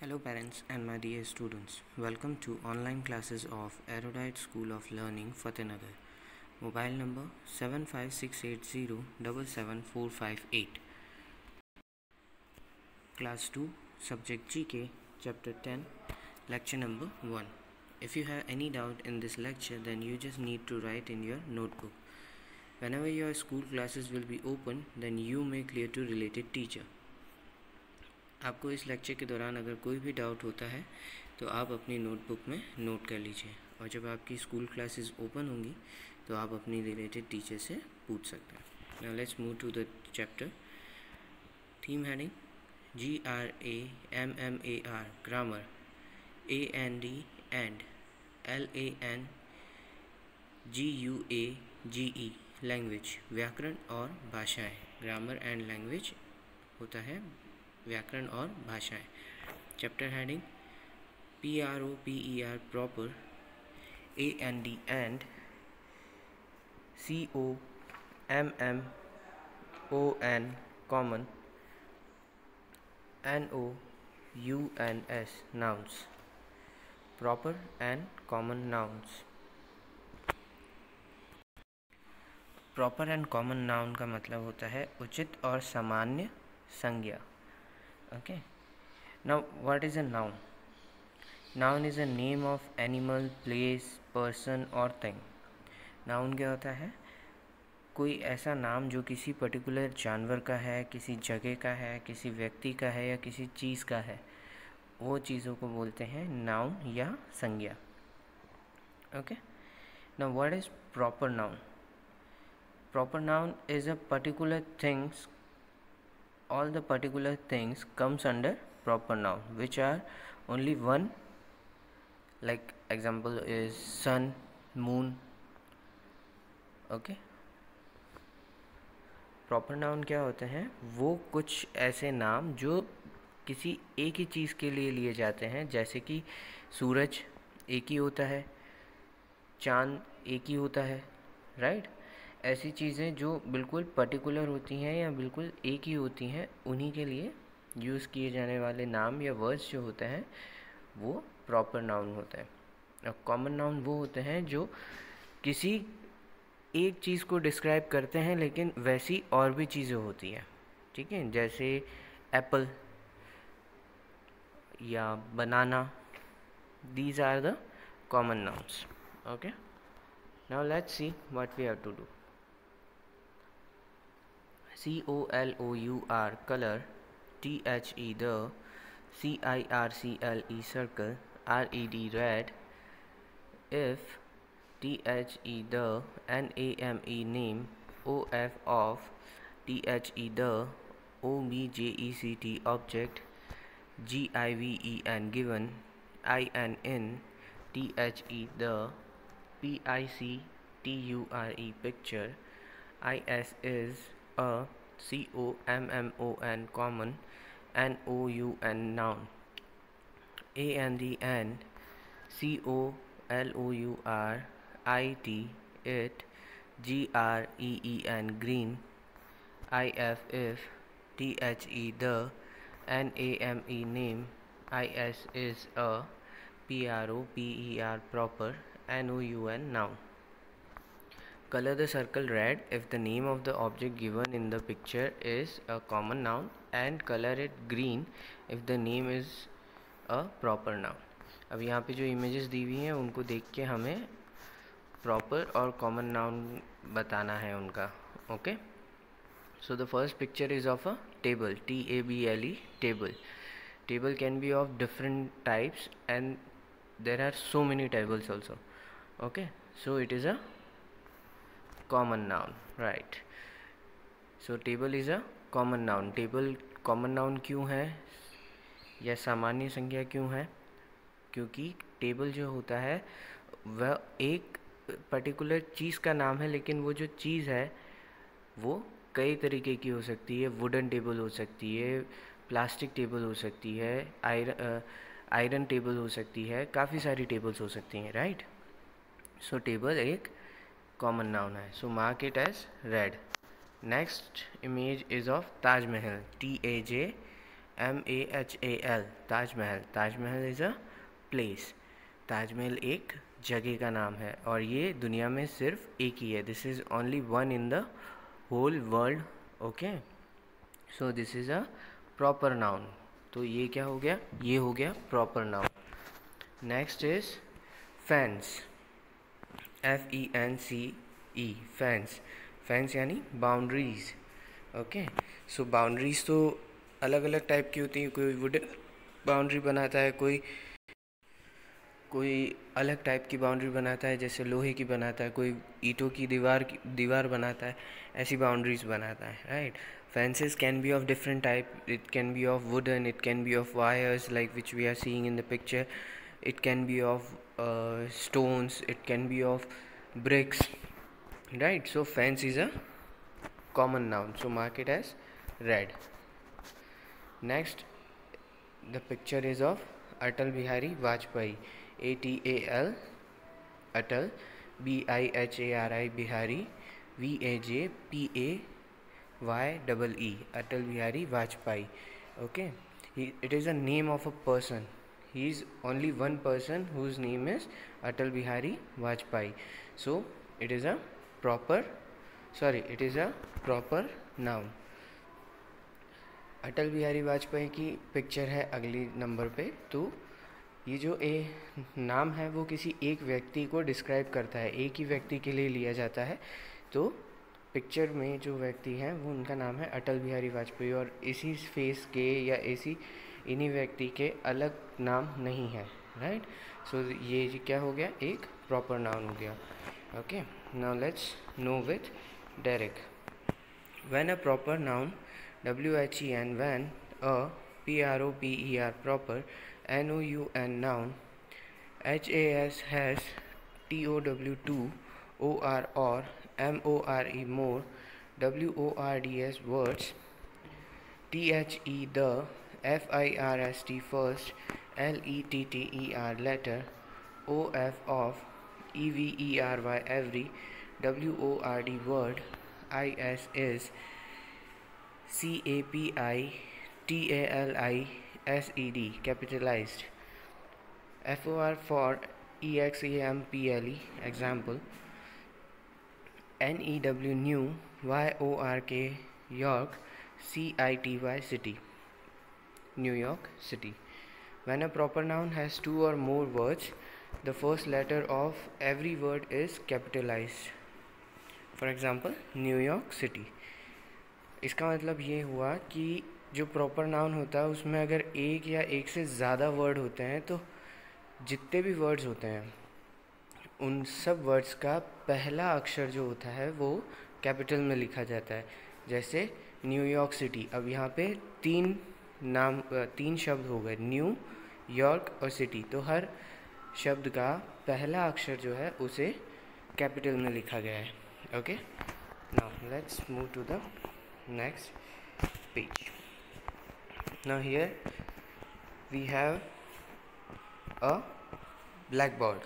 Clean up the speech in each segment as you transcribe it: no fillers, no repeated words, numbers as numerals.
Hello parents and my dear students, welcome to online classes of Erudite School of Learning Fatehnagar. Mobile number 75680 Class 2, Subject GK, Chapter 10, Lecture number 1. If you have any doubt in this lecture, then you just need to write in your notebook. Whenever your school classes will be open, then you may clear to related teacher. आपको इस lecture के दौरान अगर कोई भी doubt होता है तो आप अपनी नोटबुक में नोट कर लीजिए, और जब आपकी स्कूल क्लासेस ओपन होंगी तो आप अपनी रिलेटेड टीचर से पूछ सकते हैं. Now let's move to the chapter. Theme heading GRAMMAR grammar, AND and LANGUAGE language, व्याकरण और भाषाएं. ग्रामर एंड लैंग्वेज होता है व्याकरण और भाषाएं. Chapter heading PROPER proper, AND and COMMON common, NOUNS nouns. Proper and common nouns. Proper and common noun का मतलब होता है उचित और सामान्य संज्ञा. Okay. Now, what is a noun? Noun is a name of animal, place, person or thing. Noun क्या होता है? कोई ऐसा नाम जो किसी पर्टिकुलर जानवर का है, किसी जगह का है, किसी व्यक्ति का है या किसी चीज़ का है, वो चीज़ों को बोलते हैं नाउन या संज्ञा. Okay. Now, what is proper noun? Proper noun is a particular things. All the particular things comes under proper noun, which are only one, like example is sun, moon. Okay. Proper noun क्या होते हैं? वो कुछ ऐसे नाम जो किसी एक ही चीज़ के लिए लिए जाते हैं, जैसे कि सूरज एक ही होता है, चांद एक ही होता है, राइट. ऐसी चीज़ें जो बिल्कुल पर्टिकुलर होती हैं या बिल्कुल एक ही होती हैं, उन्हीं के लिए यूज़ किए जाने वाले नाम या वर्ड्स जो होते हैं वो प्रॉपर नाउन होते हैं. और कॉमन नाउन वो होते हैं जो किसी एक चीज़ को डिस्क्राइब करते हैं लेकिन वैसी और भी चीज़ें होती हैं. ठीक है, जैसे एप्पल या banana. These are the common nouns. Okay. Now let's see what we have to do. COLOUR color, THE the, CIRCLE circle, RED red. If, THE the, NAME name, OF of, THE the, OBJECT object, GIVEN given, IN in, THE the, PICTURE picture, IS is a, COMMON common, NOUN noun, AND and COLOUR IT it, GREEN green, IF if, THE the, NAME name, IS is a, PROPER proper, NOUN noun. Color the circle red if the name of the object given in the picture is a common noun, and color it green if the name is a proper noun. अब यहाँ पे जो images दी हुई हैं उनको देख के हमें proper और common noun बताना है उनका. Okay. So the first picture is of a table, TABLE table. Table can be of different types and there are so many tables also. Okay. So it is a common noun, right. So table is a common noun. Table common noun क्यों है या सामान्य संज्ञा क्यों है? क्योंकि table जो होता है वह एक पर्टिकुलर चीज़ का नाम है, लेकिन वो जो चीज़ है वो कई तरीके की हो सकती है. वुडन टेबल हो सकती है, प्लास्टिक टेबल हो सकती है, आयरन टेबल हो सकती है, काफ़ी सारी टेबल्स हो सकती हैं, राइट. सो टेबल एक common noun है. So mark it as red. Next image is of Taj Mahal, MAHAL, Taj Mahal. Taj Mahal is a place. Taj Mahal एक जगह का नाम है और ये दुनिया में सिर्फ एक ही है. This is only one in the whole world. Okay, so this is a proper noun. तो ये क्या हो गया? ये हो गया proper noun. Next is fence. FENCE, fence. Fence यानी बाउंड्रीज. ओके, सो बाउंड्रीज तो अलग अलग टाइप की होती हैं. कोई वुडन बाउंड्री बनाता है, कोई अलग टाइप की बाउंड्री बनाता है, जैसे लोहे की बनाता है, कोई ईंटों की दीवार बनाता है. ऐसी बाउंड्रीज बनाता है, right. Fences can be of different type. It can be of wooden, it can be of wires like which we are seeing in the picture. It can be of stones, it can be of bricks, right. So fence is a common noun, so mark it as red. Next, the picture is of Atal Bihari Vajpayee. ATAL, Atal, BIHARI, Bihari, VAJPAYEE, Atal Bihari Vajpayee. Okay, it is a name of a person. He is only one person whose name is Atal Bihari Vajpayee. So it is a proper noun. Atal Bihari Vajpayee की picture है अगली number पे. तो ये जो नाम है वो किसी एक व्यक्ति को डिस्क्राइब करता है, एक ही व्यक्ति के लिए लिया जाता है. तो पिक्चर में जो व्यक्ति हैं वो उनका नाम है अटल बिहारी वाजपेयी और इसी फेस के या इन्हीं व्यक्ति के अलग नाम नहीं है, राइट. सो ये क्या हो गया? एक प्रॉपर नाउन हो गया. Okay, now let's know with direct. When a proper noun WHEN, when a PROPER, proper, NOUN, noun, HAS, has, TOW2, OR, or, MORE, more, WORDS, words, THE, the, FIRST, first, LETTER, letter, OF, of, EVERY, every, WORD, word, IS, is, CAPITALISED, capitalized, FOR, for, EXAMPLE, example, NEW, new, YORK, York, CITY, city, New York City. When a proper noun has two or more words, the first letter of every word is capitalized. For example, New York City. इसका मतलब ये हुआ कि जो proper noun होता है उसमें अगर एक या एक से ज़्यादा वर्ड होते हैं तो जितने भी वर्ड्स होते हैं उन सब वर्ड्स का पहला अक्षर जो होता है वो कैपिटल में लिखा जाता है. जैसे न्यूयॉर्क सिटी. अब यहाँ पे तीन शब्द हो गए, न्यू, यॉर्क और सिटी. तो हर शब्द का पहला अक्षर जो है उसे कैपिटल में लिखा गया है. Okay, now let's move to the next page. Now here we have a blackboard.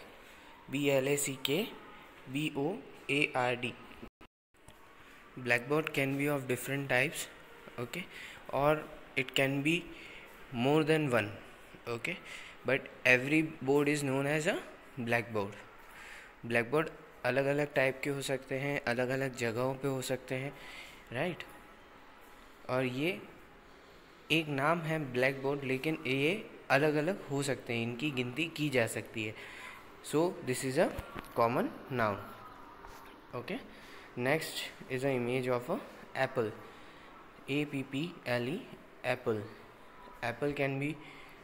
BLACKBOARD. Blackboard can be of different types, okay, or it can be more than one, okay, but every board is known as a blackboard. Blackboard अलग अलग type के हो सकते हैं, अलग अलग जगहों पे हो सकते हैं, राइट. और ये एक नाम है ब्लैक बोर्ड, लेकिन ये अलग अलग हो सकते हैं, इनकी गिनती की जा सकती है. So this is a common noun. Okay, next is a image of a apple. APPLE, apple. Apple can be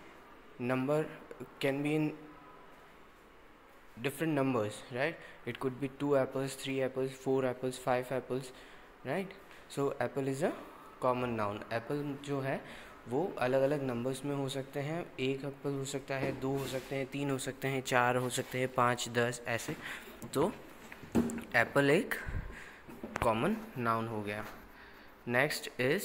in different numbers, right? It could be 2 apples, 3 apples, 4 apples, 5 apples, right? So apple is a common noun. Apple जो है वो अलग अलग numbers में हो सकते हैं. एक एप्पल हो सकता है, 2 हो सकते हैं, 3 हो सकते हैं, 4 हो सकते हैं, 5, 10 ऐसे. तो एप्पल एक कॉमन नाउन हो गया. Next is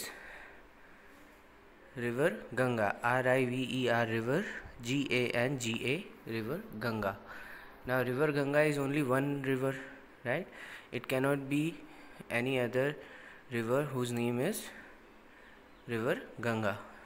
river Ganga. RIVER, river, GANGA, river Ganga. Now river Ganga is only one river, right. It cannot be any other river whose name is river Ganga.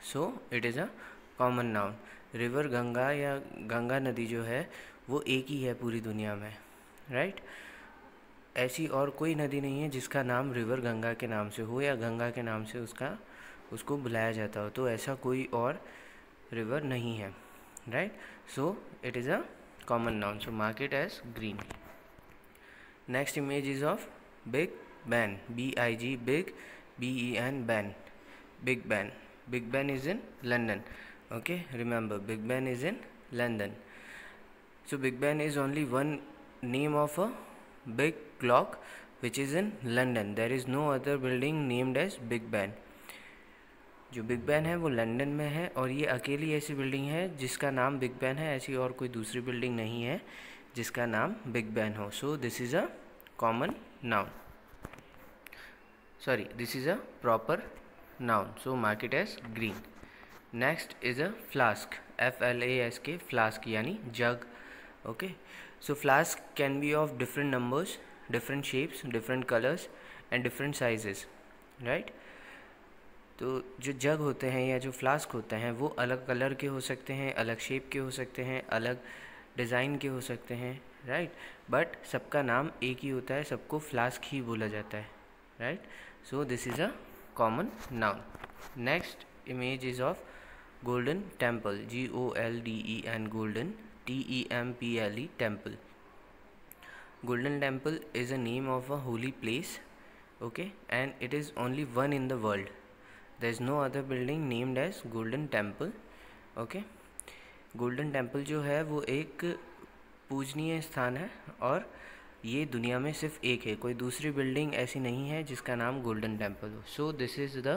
So it is a common noun. River Ganga या गंगा नदी जो है वो एक ही है पूरी दुनिया में, राइट। ऐसी और कोई नदी नहीं है जिसका नाम रिवर गंगा के नाम से हो या गंगा के नाम से उसको बुलाया जाता हो, तो ऐसा कोई और रिवर नहीं है, right. So it is a common noun, so mark it as green. Next image is of big Ben, B-I-G, big, B-E-N, Ben, Big Ben. Big Ben is in London. Okay, remember Big Ben is in London. So Big Ben is only one name of a big clock which is in London. There is no other building named as Big Ben. जो big Ben है वो London में है और ये अकेली ऐसी building है जिसका नाम बिग बैन है। ऐसी और कोई दूसरी बिल्डिंग नहीं है जिसका नाम बिग बैन हो। So this is a common noun, sorry, this is a proper noun, so mark it as green. Next is a flask, F-L-A-S-K, flask यानी jug. Okay, so flask can be of different numbers, different shapes, different colors and different sizes, right. तो जो जग होते हैं या जो flask होते हैं वो अलग कलर के हो सकते हैं, अलग शेप के हो सकते हैं, अलग डिज़ाइन के हो सकते हैं, राइट, बट सबका नाम एक ही होता है, सबको फ्लास्क ही बोला जाता है, right. So this is a common noun. Next image is of golden temple, G-O-L-D-E-N, golden, T-E-M-P-L-E, temple. Golden temple is a name of a holy place, okay, and it is only one in the world. There is no other building named as golden temple, okay. golden temple जो है वो एक पूजनीय स्थान है और ये दुनिया में सिर्फ एक है, कोई दूसरी बिल्डिंग ऐसी नहीं है जिसका नाम गोल्डन टेम्पल हो. So this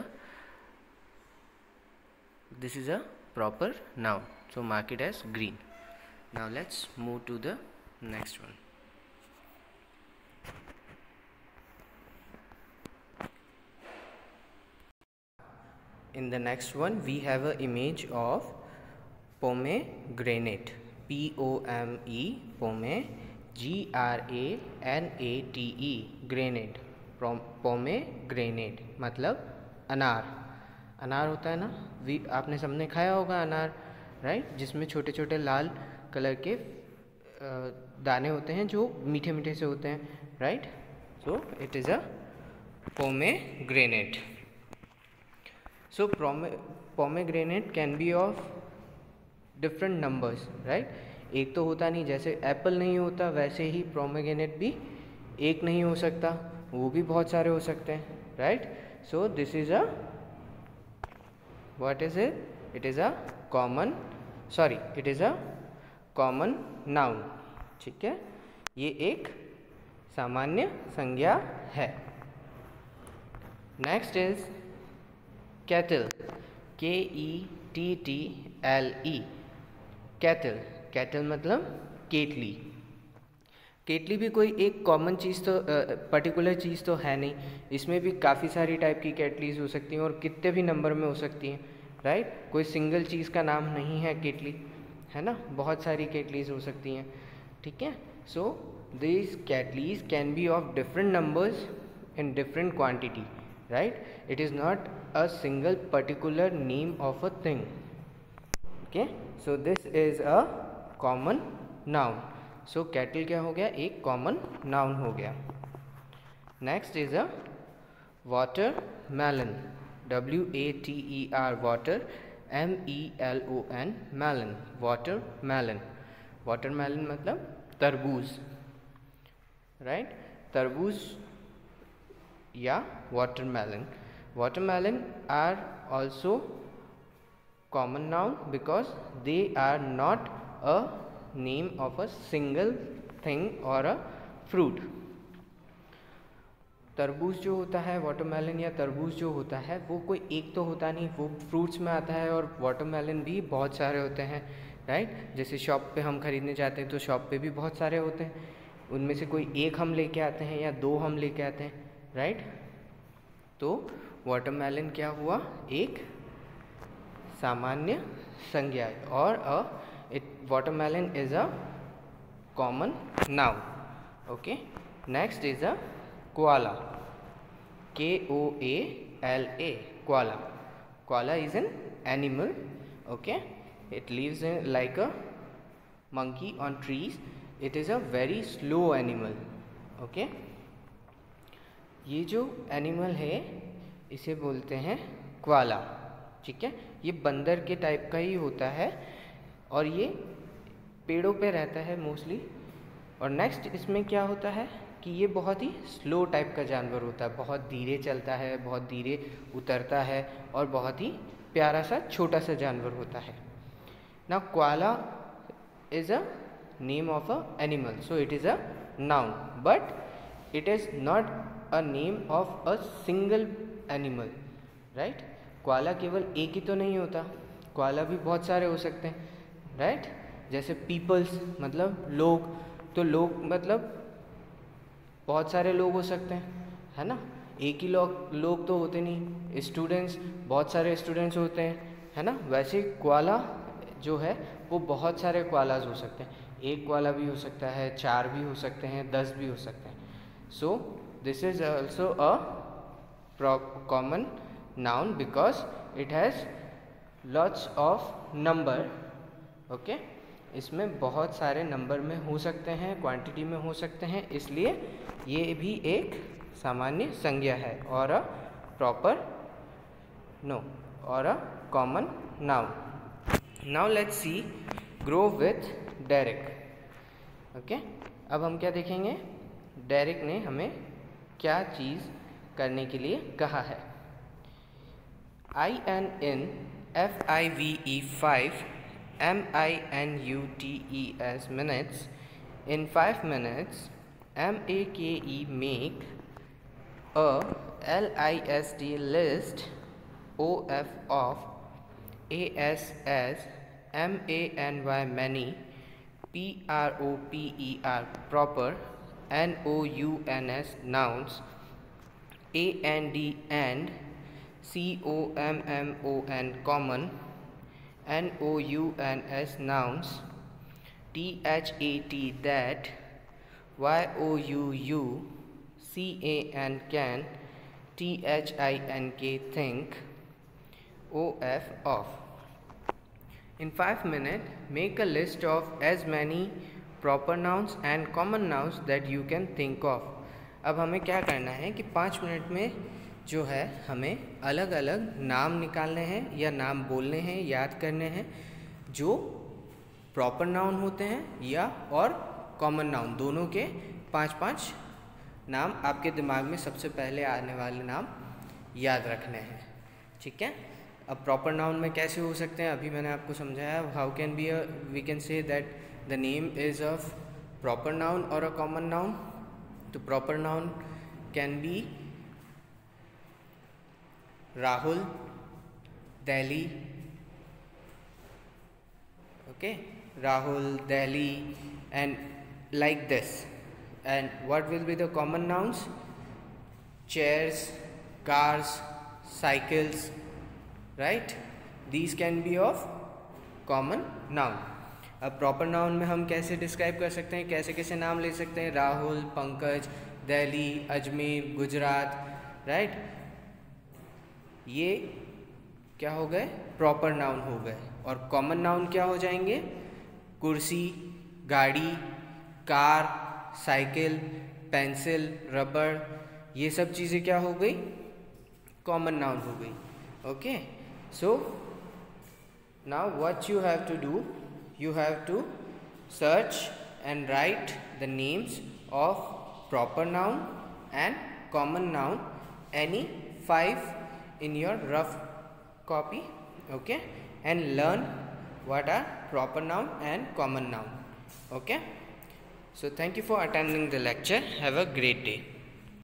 is a proper noun, so mark it as green. Now let's move to the next one. In the next one we have an image of pomegranate, P-O-M-E, G-R-A-N-A-T-E, granate. Pomegranate मतलब अनार. अनार होता है ना, आपने सबने खाया होगा अनार, राइट, जिसमें छोटे छोटे लाल कलर के दाने होते हैं जो मीठे मीठे से होते हैं, right. So it is a pomegranate. So pomegranate can be of different numbers, right. एक तो होता नहीं, जैसे एप्पल नहीं होता वैसे ही पोमेग्रेनेट भी एक नहीं हो सकता, वो भी बहुत सारे हो सकते हैं, right. So this is a what is it? It is a common noun. ठीक है, ये एक सामान्य संज्ञा है. Next is kettle, K-E-T-T-L-E, kettle. Kettle मतलब केटली. केटली भी कोई एक कॉमन चीज़ तो पर्टिकुलर चीज़ तो है नहीं, इसमें भी काफ़ी सारी टाइप की केटलीज हो सकती हैं और कितने भी नंबर में हो सकती हैं, राइट. कोई सिंगल चीज़ का नाम नहीं है केटली, है ना, बहुत सारी केटलीज हो सकती हैं, ठीक है. So this kettles can be of different numbers in different quantity, right. It is not a single particular name of a thing, okay. So this is a common noun. So kettle क्या हो गया? एक common noun हो गया. Next is a water melon, W-A-T-E-R, water, M-E-L-O-N, melon, water melon. Water melon मतलब तरबूज, right. तरबूज या वाटर मेलन. वाटर मेलन आर ऑल्सो common noun because they are not a name of a single thing or a fruit. तरबूज जो होता है, वाटरमेलन या तरबूज जो होता है वो कोई एक तो होता नहीं, वो फ्रूट्स में आता है. और वाटरमेलन भी बहुत सारे होते हैं, राइट. जैसे शॉप पे हम खरीदने जाते हैं तो शॉप पे भी बहुत सारे होते हैं, उनमें से कोई एक हम लेके आते हैं या दो हम लेके आते हैं, राइट. तो वाटरमेलन क्या हुआ? एक सामान्य संज्ञा. और watermelon is a common noun, okay. Next is a koala, K-O-A-L-A, koala. Koala is an animal. Okay, it lives in like a monkey on trees. It is a very slow animal. Okay, ये जो animal है इसे बोलते हैं koala. ठीक है, ये बंदर के टाइप का ही होता है और ये पेड़ों पे रहता है मोस्टली. और नेक्स्ट इसमें क्या होता है कि ये बहुत ही स्लो टाइप का जानवर होता है, बहुत धीरे चलता है, बहुत धीरे उतरता है और बहुत ही प्यारा सा छोटा सा जानवर होता है. Now koala is a name of a animal, so it is a noun, but it is not a name of a single animal. Right, koala केवल एक ही तो नहीं होता, क्वाला भी बहुत सारे हो सकते हैं. राइट, जैसे पीपल्स मतलब लोग, तो लोग मतलब बहुत सारे लोग हो सकते हैं, है ना. एक ही लोग तो होते नहीं. स्टूडेंट्स, बहुत सारे स्टूडेंट्स होते हैं, है ना. वैसे क्वाला जो है वो बहुत सारे क्वालाज हो सकते हैं. एक क्वाला भी हो सकता है, 4 भी हो सकते हैं, 10 भी हो सकते हैं. So this is also a common noun because it has lots of number. Okay, इसमें बहुत सारे नंबर में हो सकते हैं, क्वांटिटी में हो सकते हैं, इसलिए ये भी एक सामान्य संज्ञा है और अ प्रॉपर नो और a common noun. Now let's see grow with Derek. Okay, अब हम क्या देखेंगे, डेरिक ने हमें क्या चीज़ करने के लिए कहा है. INFIVE 5 MINUTES minutes. In 5 minutes, MAKE make a LIST list, OF of, ASS MANY many, PROPER proper, NOUNS nouns, AND and, COMMON common, NOUNS nouns, THAT that, YOUU CAN can, THINK think, OF off. In 5 minutes, make a list of as many proper nouns and common nouns that you can think of. अब हमें क्या करना है कि 5 minute में जो है हमें अलग अलग नाम निकालने हैं या नाम बोलने हैं, याद करने हैं, जो प्रॉपर नाउन होते हैं या और कॉमन नाउन, दोनों के 5-5 नाम आपके दिमाग में सबसे पहले आने वाले नाम याद रखने हैं. ठीक है, अब प्रॉपर नाउन में कैसे हो सकते हैं अभी मैंने आपको समझाया. How can be we can say that the name is of proper noun और अ कॉमन नाउन. तो proper noun can be Rahul, Delhi. Okay, Rahul, Delhi, and like this. And what will be the common nouns? Chairs, cars, cycles. Right? These can be of common noun. अब proper noun में हम कैसे describe कर सकते हैं, कैसे कैसे नाम ले सकते हैं. राहुल, पंकज, दिल्ली, अजमेर, गुजरात. राइट, ये क्या हो गए, प्रॉपर नाउन हो गए. और कॉमन नाउन क्या हो जाएंगे, कुर्सी, गाड़ी, कार, साइकिल, पेंसिल, रबड़, ये सब चीज़ें क्या हो गई, कॉमन नाउन हो गई. Okay, so now what you have to do, you have to search and write the names of proper noun and common noun, any 5 in your rough copy. Okay, and learn what are proper noun and common noun. Okay, so thank you for attending the lecture. Have a great day.